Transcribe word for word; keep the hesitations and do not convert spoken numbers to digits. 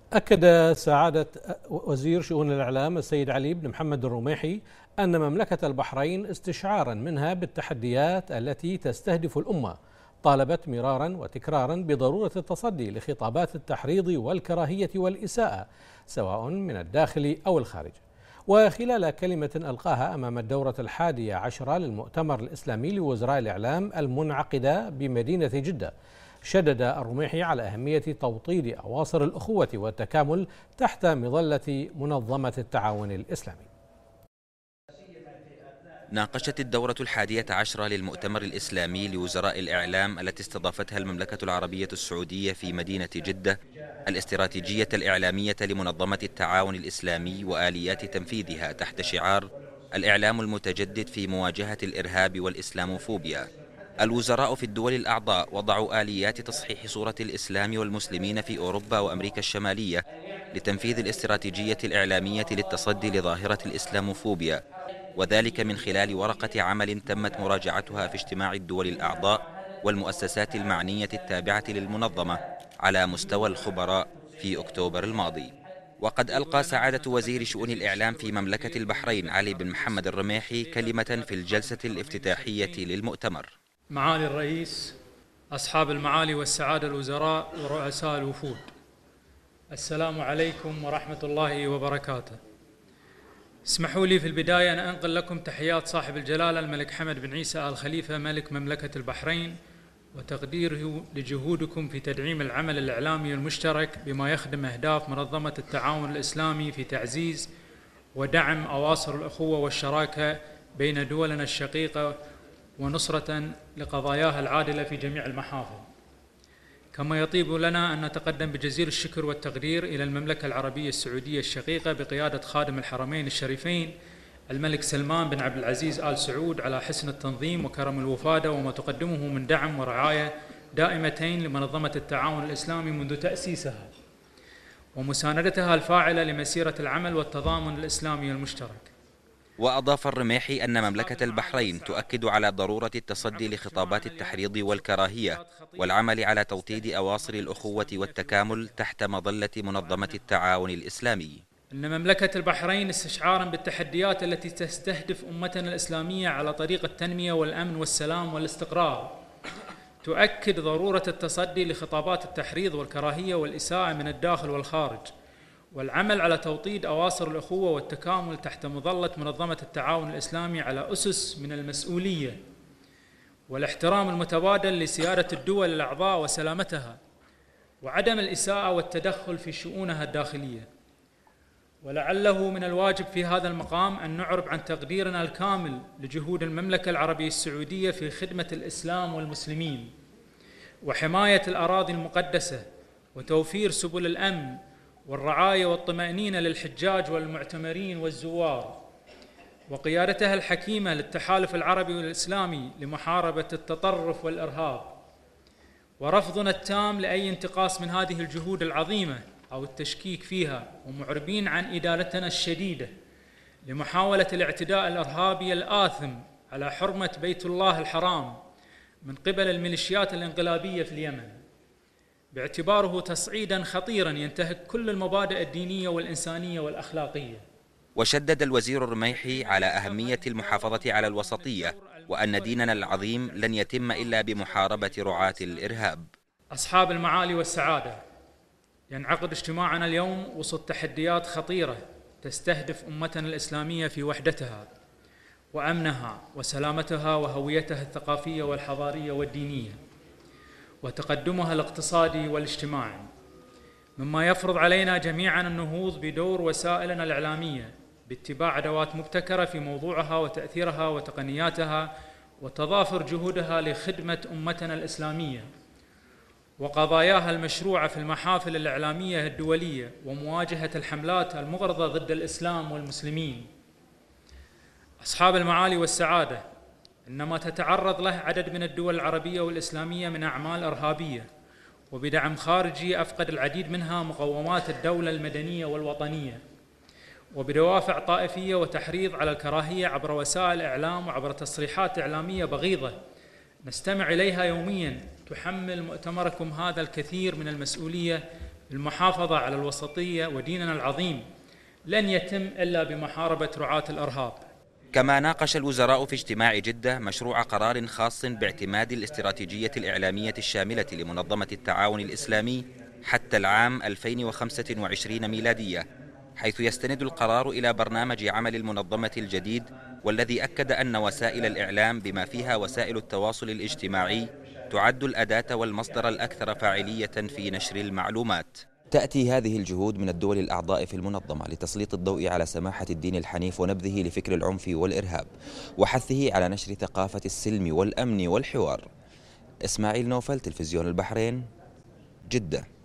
أكد سعادة وزير شؤون الإعلام السيد علي بن محمد الرميحي أن مملكة البحرين استشعارا منها بالتحديات التي تستهدف الأمة طالبت مرارا وتكرارا بضرورة التصدي لخطابات التحريض والكراهية والإساءة سواء من الداخل أو الخارج. وخلال كلمة ألقاها أمام الدورة الحادية عشرة للمؤتمر الإسلامي لوزراء الإعلام المنعقدة بمدينة جدة، شدد الرميحي على أهمية توطيد أواصر الأخوة والتكامل تحت مظلة منظمة التعاون الإسلامي. ناقشت الدورة الحادية عشرة للمؤتمر الإسلامي لوزراء الإعلام التي استضافتها المملكة العربية السعودية في مدينة جدة الاستراتيجية الإعلامية لمنظمة التعاون الإسلامي وآليات تنفيذها تحت شعار الإعلام المتجدد في مواجهة الإرهاب والإسلاموفوبيا. الوزراء في الدول الأعضاء وضعوا آليات تصحيح صورة الإسلام والمسلمين في أوروبا وأمريكا الشمالية لتنفيذ الاستراتيجية الإعلامية للتصدي لظاهرة الإسلاموفوبيا، وذلك من خلال ورقة عمل تمت مراجعتها في اجتماع الدول الأعضاء والمؤسسات المعنية التابعة للمنظمة على مستوى الخبراء في أكتوبر الماضي. وقد ألقى سعادة وزير شؤون الإعلام في مملكة البحرين علي بن محمد الرميحي كلمة في الجلسة الافتتاحية للمؤتمر. معالي الرئيس، أصحاب المعالي والسعادة الوزراء ورؤساء الوفود، السلام عليكم ورحمة الله وبركاته. اسمحوا لي في البداية أن أنقل لكم تحيات صاحب الجلالة الملك حمد بن عيسى آل خليفة ملك مملكة البحرين وتقديره لجهودكم في تدعيم العمل الإعلامي المشترك بما يخدم أهداف منظمة التعاون الإسلامي في تعزيز ودعم أواصر الأخوة والشراكة بين دولنا الشقيقة ونصرة لقضاياها العادلة في جميع المحافل. كما يطيب لنا أن نتقدم بجزيل الشكر والتقدير إلى المملكة العربية السعودية الشقيقة بقيادة خادم الحرمين الشريفين الملك سلمان بن عبد العزيز آل سعود على حسن التنظيم وكرم الوفادة وما تقدمه من دعم ورعاية دائمتين لمنظمة التعاون الإسلامي منذ تأسيسها، ومساندتها الفاعلة لمسيرة العمل والتضامن الإسلامي المشترك. وأضاف الرميحي أن مملكة البحرين تؤكد على ضرورة التصدي لخطابات التحريض والكراهية والعمل على توطيد أواصر الأخوة والتكامل تحت مظلة منظمة التعاون الإسلامي. إن مملكة البحرين استشعارا بالتحديات التي تستهدف أمتنا الإسلامية على طريق التنمية والأمن والسلام والاستقرار تؤكد ضرورة التصدي لخطابات التحريض والكراهية والإساءة من الداخل والخارج، والعمل على توطيد أواصر الأخوة والتكامل تحت مظلة منظمة التعاون الإسلامي على أسس من المسؤولية والاحترام المتبادل لسيادة الدول الأعضاء وسلامتها، وعدم الإساءة والتدخل في شؤونها الداخلية. ولعله من الواجب في هذا المقام أن نعرب عن تقديرنا الكامل لجهود المملكة العربية السعودية في خدمة الإسلام والمسلمين وحماية الأراضي المقدسة وتوفير سبل الأمن والرعاية والطمأنينة للحجاج والمعتمرين والزوار، وقيادتها الحكيمة للتحالف العربي والإسلامي لمحاربة التطرف والإرهاب، ورفضنا التام لأي انتقاص من هذه الجهود العظيمة أو التشكيك فيها، ومعربين عن إدانتنا الشديدة لمحاولة الاعتداء الإرهابي الآثم على حرمة بيت الله الحرام من قبل الميليشيات الانقلابية في اليمن، باعتباره تصعيداً خطيراً ينتهك كل المبادئ الدينية والإنسانية والأخلاقية. وشدد الوزير الرميحي على أهمية المحافظة على الوسطية وأن ديننا العظيم لن يتم إلا بمحاربة رعاة الإرهاب. أصحاب المعالي والسعادة، ينعقد اجتماعنا اليوم وسط تحديات خطيرة تستهدف أمتنا الإسلامية في وحدتها وأمنها وسلامتها وهويتها الثقافية والحضارية والدينية وتقدمها الاقتصادي والاجتماعي، مما يفرض علينا جميعا النهوض بدور وسائلنا الإعلامية باتباع أدوات مبتكرة في موضوعها وتأثيرها وتقنياتها وتضافر جهودها لخدمة أمتنا الإسلامية وقضاياها المشروعة في المحافل الإعلامية الدولية ومواجهة الحملات المغرضة ضد الإسلام والمسلمين. أصحاب المعالي والسعادة، إنما تتعرض له عدد من الدول العربية والإسلامية من أعمال إرهابية وبدعم خارجي أفقد العديد منها مقومات الدولة المدنية والوطنية، وبدوافع طائفية وتحريض على الكراهية عبر وسائل إعلام وعبر تصريحات إعلامية بغيضة نستمع إليها يومياً تحمل مؤتمركم هذا الكثير من المسؤولية المحافظة على الوسطية وديننا العظيم لن يتم إلا بمحاربة رعاة الإرهاب. كما ناقش الوزراء في اجتماع جدة مشروع قرار خاص باعتماد الاستراتيجية الإعلامية الشاملة لمنظمة التعاون الإسلامي حتى العام ألفين وخمسة وعشرين ميلادية، حيث يستند القرار إلى برنامج عمل المنظمة الجديد، والذي أكد أن وسائل الإعلام بما فيها وسائل التواصل الاجتماعي تعد الأداة والمصدر الأكثر فاعلية في نشر المعلومات. تأتي هذه الجهود من الدول الأعضاء في المنظمة لتسليط الضوء على سماحة الدين الحنيف ونبذه لفكر العنف والإرهاب، وحثه على نشر ثقافة السلم والأمن والحوار. إسماعيل نوفل، تلفزيون البحرين، جدة.